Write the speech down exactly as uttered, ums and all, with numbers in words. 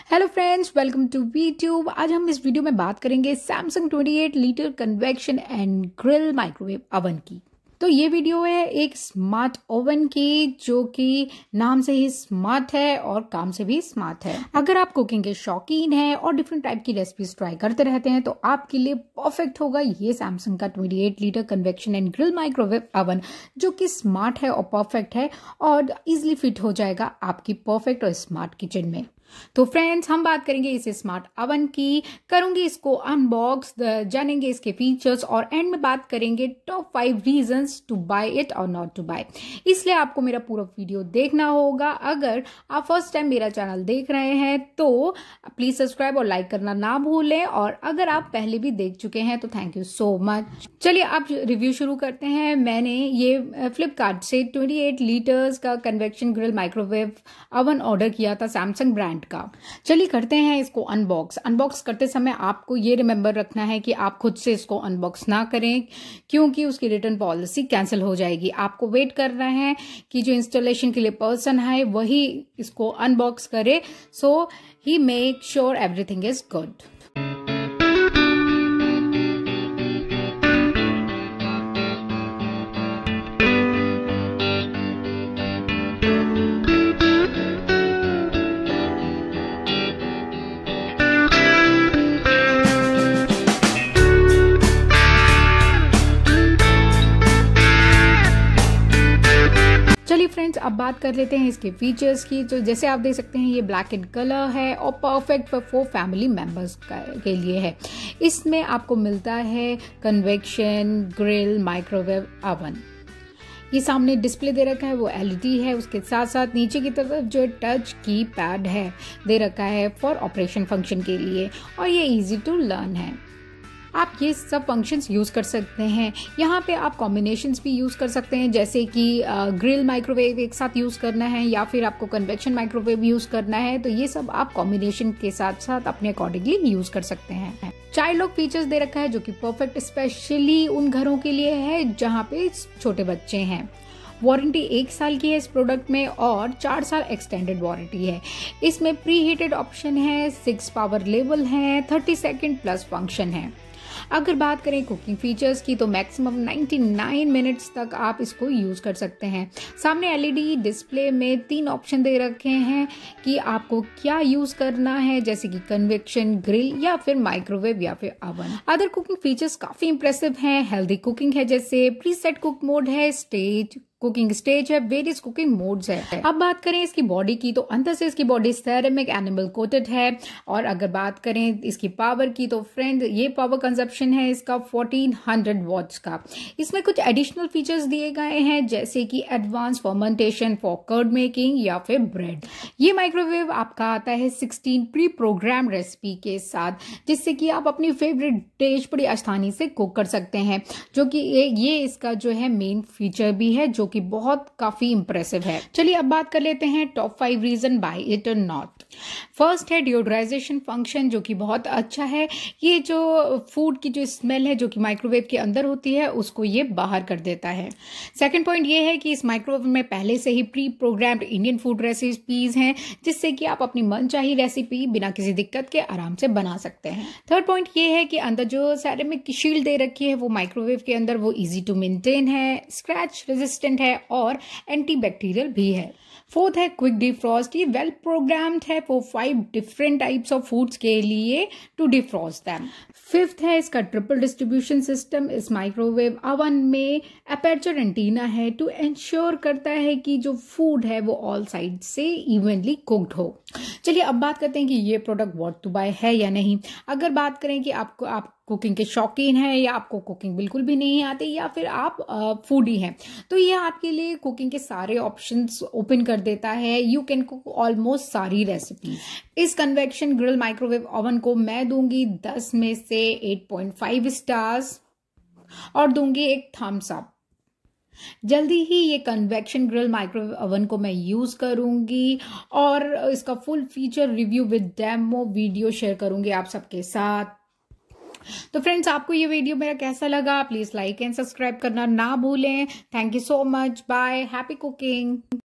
Hello friends, welcome to VTube. आज हम इस वीडियो में बात करेंगे सैमसंग अट्ठाईस litre convection and grill microwave oven की। तो ये वीडियो है एक स्मार्ट ओवन की, जो कि नाम से ही स्मार्ट है और काम से भी स्मार्ट है। अगर आप कुकिंग के शौकीन हैं और डिफरेंट टाइप की रेसिपीज ट्राई करते रहते हैं तो आपके लिए परफेक्ट होगा ये सैमसंग का अट्ठाईस litre convection and grill microwave oven, जो कि स्मार्ट है और परफेक्ट है और इजिली फिट हो जाएगा आपकी परफेक्ट और स्मार्ट किचन में। तो फ्रेंड्स, हम बात करेंगे इस स्मार्ट ओवन की, करूंगी इसको अनबॉक्स, जानेंगे इसके फीचर्स और एंड में बात करेंगे top five reasons to buy it और नॉट टू बाय। इसलिए आपको मेरा पूरा वीडियो देखना होगा। अगर आप फर्स्ट टाइम मेरा चैनल देख रहे हैं तो प्लीज सब्सक्राइब और लाइक करना ना भूलें, और अगर आप पहले भी देख चुके हैं तो थैंक यू सो मच। चलिए आप रिव्यू शुरू करते हैं। मैंने ये फ्लिपकार्ट से अट्ठाईस लीटर्स का convection grill microwave oven order किया था सैमसंग ब्रांड का। चलिए करते हैं इसको अनबॉक्स। अनबॉक्स करते समय आपको ये रिमेंबर रखना है कि आप खुद से इसको अनबॉक्स ना करें, क्योंकि उसकी रिटर्न पॉलिसी कैंसिल हो जाएगी। आपको वेट करना है कि जो इंस्टॉलेशन के लिए पर्सन है वही इसको अनबॉक्स करे, सो ही make sure everything is good. चलिए फ्रेंड्स, अब बात कर लेते हैं इसके फीचर्स की। तो जैसे आप देख सकते हैं ये ब्लैक एंड कलर है और perfect for four family members के लिए है। इसमें आपको मिलता है कन्वेक्शन ग्रिल माइक्रोवेव ओवन। ये सामने डिस्प्ले दे रखा है वो एलईडी है, उसके साथ साथ नीचे की तरफ जो टच की पैड है दे रखा है फॉर ऑपरेशन फंक्शन के लिए, और ये इजी टू लर्न है। आप ये सब फंक्शंस यूज़ कर सकते हैं। यहाँ पे आप कॉम्बिनेशंस भी यूज़ कर सकते हैं, जैसे कि ग्रिल माइक्रोवेव एक साथ यूज़ करना है या फिर आपको कन्वेक्शन माइक्रोवेव यूज़ करना है, तो ये सब आप कॉम्बिनेशन के साथ साथ अपने अकॉर्डिंगली यूज़ कर सकते हैं। चाइल्ड लॉक फीचर्स दे रखा है, जो कि परफेक्ट स्पेशली उन घरों के लिए है जहाँ पे छोटे बच्चे हैं। वारंटी एक साल की है इस प्रोडक्ट में और चार साल एक्सटेंडेड वारंटी है। इसमें प्री हीटेड ऑप्शन है, सिक्स पावर लेवल है, थर्टी सेकेंड प्लस फंक्शन है। अगर बात करें कुकिंग फीचर्स की तो मैक्सिमम निन्यानवे मिनट्स तक आप इसको यूज़ कर सकते हैं। सामने एलईडी डिस्प्ले में तीन ऑप्शन दे रखे हैं कि आपको क्या यूज़ करना है, जैसे कि कन्वेक्शन, ग्रिल या फिर माइक्रोवेव या फिर ओवन। अदर कुकिंग फीचर्स काफ़ी इंप्रेसिव हैं। हेल्दी कुकिंग है, जैसे प्रीसेट कुक मोड है, स्टेज कुकिंग स्टेज है, वेरियस कुकिंग मोड्स है। अब बात करें इसकी बॉडी की तो अंदर से इसकी बॉडी सेरेमिक एनिमल कोटेड है। और अगर बात करें इसकी पावर की तो फ्रेंड ये पावर कंजप्शन है इसका चौदह सौ वॉट्स का। इसमें कुछ एडिशनल फीचर्स दिए गए हैं, जैसे कि advance fermentation for curd making या फिर ब्रेड। ये माइक्रोवेव आपका आता है सोलह प्री प्रोग्राम रेसिपी के साथ, जिससे कि आप अपनी फेवरेट डिश बड़ी आसानी से कुक कर सकते हैं, जो कि ये इसका जो है मेन फीचर भी है, जो कि बहुत काफी इंप्रेसिव है। चलिए अब बात कर लेते हैं top five reason buy it और नॉट। फर्स्ट है डिओड्राइजेशन फंक्शन, जो कि बहुत अच्छा है। ये जो फूड की जो स्मेल है जो कि माइक्रोवेव के अंदर होती है उसको ये बाहर कर देता है। सेकंड पॉइंट ये है कि इस माइक्रोवेव में पहले से ही pre programmed Indian food recipes हैं, जिससे कि आप अपनी मनचाही रेसिपी बिना किसी दिक्कत के आराम से बना सकते हैं। थर्ड पॉइंट ये है कि अंदर जो सेरेमिक की शील्ड दे रखी है वो माइक्रोवेव के अंदर वो इजी टू मेंटेन है, स्क्रैच रेजिस्टेंट है और एंटी बैक्टीरियल भी है। फोर्थ है क्विक डिफ्रॉस्ट। ये वेल प्रोग्राम्ड है for five different types of foods के लिए टू डिफ्रॉस्ट दैम। फिफ्थ है इसका ट्रिपल डिस्ट्रीब्यूशन सिस्टम। इस माइक्रोवेव ओवन में अपर्चर एंटीना है टू इंश्योर करता है कि जो फूड है वो ऑल साइड से इवनली कुक्ड हो। चलिए अब बात करते हैं कि ये प्रोडक्ट वर्थ टू बाय है या नहीं। अगर बात करें कि आपको आप कुकिंग के शौकीन हैं या आपको कुकिंग बिल्कुल भी नहीं आती या फिर आप फूडी हैं, तो ये आपके लिए कुकिंग के सारे ऑप्शंस ओपन कर देता है। यू कैन कुक ऑलमोस्ट सारी रेसिपी। इस कन्वेक्शन ग्रिल माइक्रोवेव ओवन को मैं दूंगी दस में से आठ पॉइंट पाँच स्टार्स और दूंगी एक थम्स अप। जल्दी ही ये कन्वेक्शन ग्रिल माइक्रोवेव ओवन को मैं यूज करूंगी और इसका full feature review with demo video share करूंगी आप सबके साथ। तो फ्रेंड्स, आपको ये वीडियो मेरा कैसा लगा प्लीज लाइक एंड सब्सक्राइब करना ना भूलें। Thank you so much. Bye. Happy cooking.